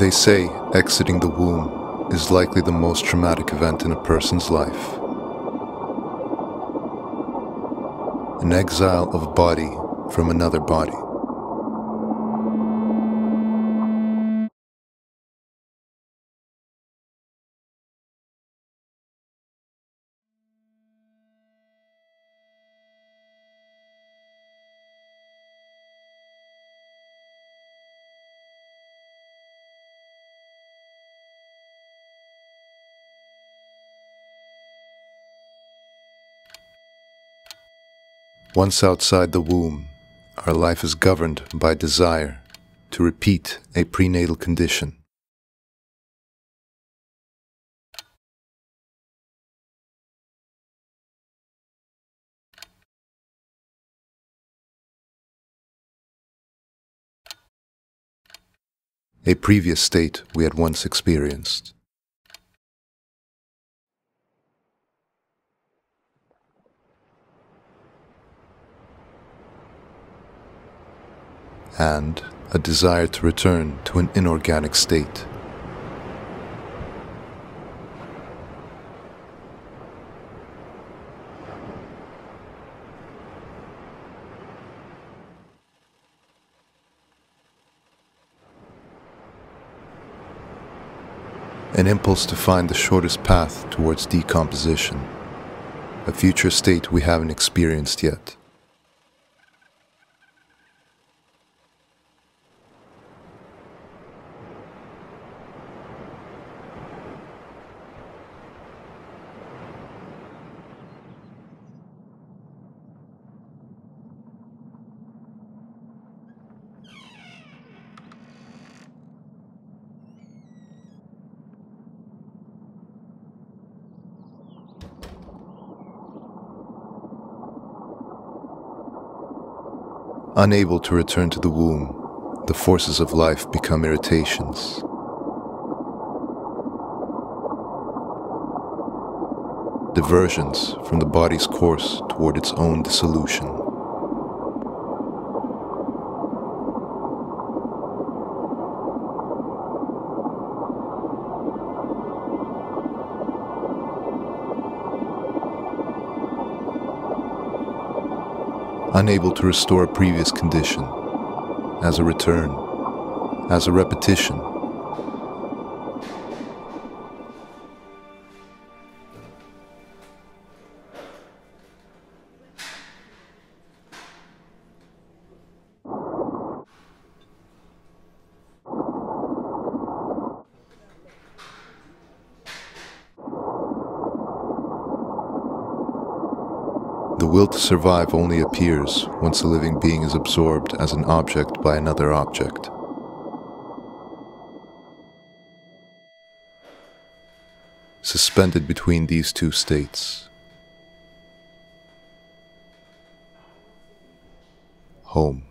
They say exiting the womb is likely the most traumatic event in a person's life. An exile of body from another body. Once outside the womb, our life is governed by desire to repeat a prenatal condition. A previous state we had once experienced. And a desire to return to an inorganic state. An impulse to find the shortest path towards decomposition, a future state we haven't experienced yet. Unable to return to the womb, the forces of life become irritations. Diversions from the body's course toward its own dissolution. Unable to restore a previous condition, as a return, as a repetition. The will to survive only appears once a living being is absorbed as an object by another object. Suspended between these two states. Home.